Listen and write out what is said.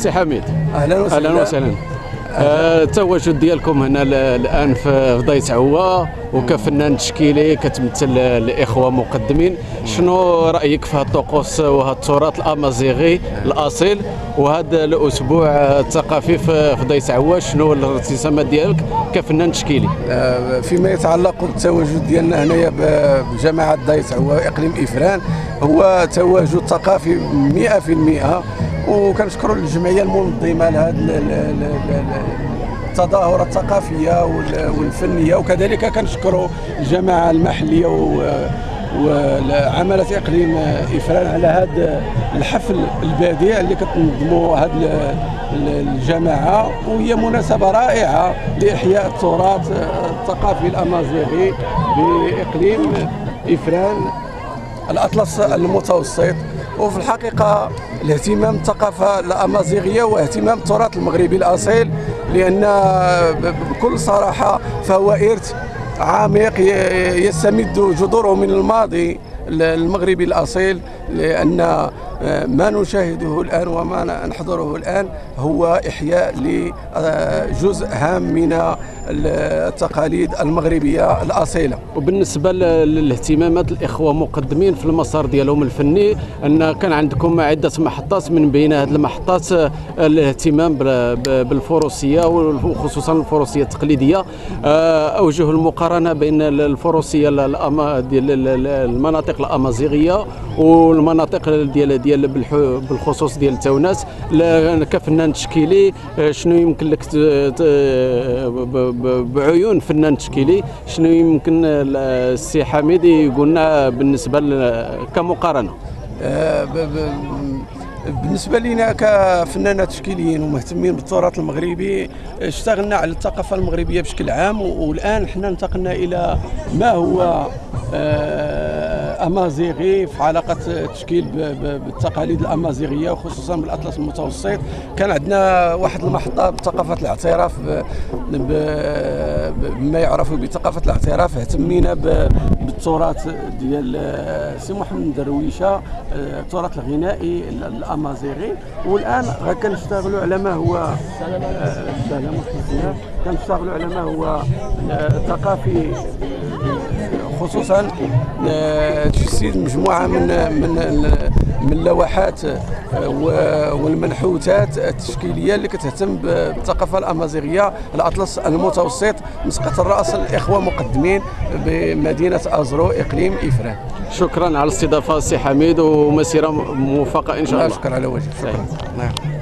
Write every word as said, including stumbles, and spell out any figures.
سي حميد. اهلا وسهلا. اهلا وسهلا. التواجد ديالكم هنا الان في ضيت عوا وكفنان تشكيلي كتمثل الاخوه مقدمين، شنو رايك في هذا الطقوس وهذا التراث الامازيغي الاصيل وهذا الاسبوع الثقافي في ضيت عوا؟ شنو الارتسامات ديالك كفنان تشكيلي؟ فيما يتعلق بالتواجد ديالنا هنايا بجماعه ضيت عوا اقليم افران، هو تواجد ثقافي مئة في المئة، وكنشكروا الجمعيه المنظمه لهذا التظاهرات الثقافيه والفنيه، وكذلك كنشكروا الجماعه المحليه وعملة اقليم افران على هذا الحفل البديع اللي كتنظموا هذه الجماعه، وهي مناسبه رائعه لاحياء التراث الثقافي الامازيغي باقليم افران الاطلس المتوسط. وفي الحقيقه الاهتمام بالثقافه الامازيغيه واهتمام التراث المغربي الاصيل، لان بكل صراحه فهو ارث عميق يستمد جذوره من الماضي المغربي الاصيل، لان ما نشاهده الان وما نحضره الان هو احياء لجزء هام من التقاليد المغربيه الاصيله. وبالنسبه للاهتمامات الاخوه مقدمين في المسار ديالهم الفني، ان كان عندكم عده محطات، من بين هذه المحطات الاهتمام بالفروسيه وخصوصا الفروسيه التقليديه. اوجه المقارنه بين الفروسيه ديال المناطق الامازيغيه والمناطق ديال ديال بالخصوص ديال التونات، كفنان تشكيلي شنو يمكن لك بعيون فنان تشكيلي، شنو يمكن السي حميد يقول لنا بالنسبه كمقارنه؟ بالنسبه لنا كفنانات تشكيليين ومهتمين بالتراث المغربي، اشتغلنا على الثقافه المغربيه بشكل عام، والان حنا انتقلنا الى ما هو امازيغي في علاقه التشكيل بالتقاليد الامازيغيه وخصوصا بالاطلس المتوسط. كان عندنا واحد المحطه بثقافه الاعتراف، بما يعرف بثقافه الاعتراف، اهتمينا بالتراث ديال سي محمد درويشه، التراث الغنائي الامازيغي، والان كنشتغلوا على ما هو كنشتغلوا على ما هو ثقافي، خصوصا تجسيد مجموعه من من من اللوحات والمنحوتات التشكيليه اللي كتهتم بالثقافه الامازيغيه الاطلس المتوسط، مسقط الراس الاخوه مقدمين بمدينه ازرو اقليم افران. شكرا على الاستضافه سي حميد، ومسيره موفقه ان شاء الله. شكرا على وجهك. شكرا.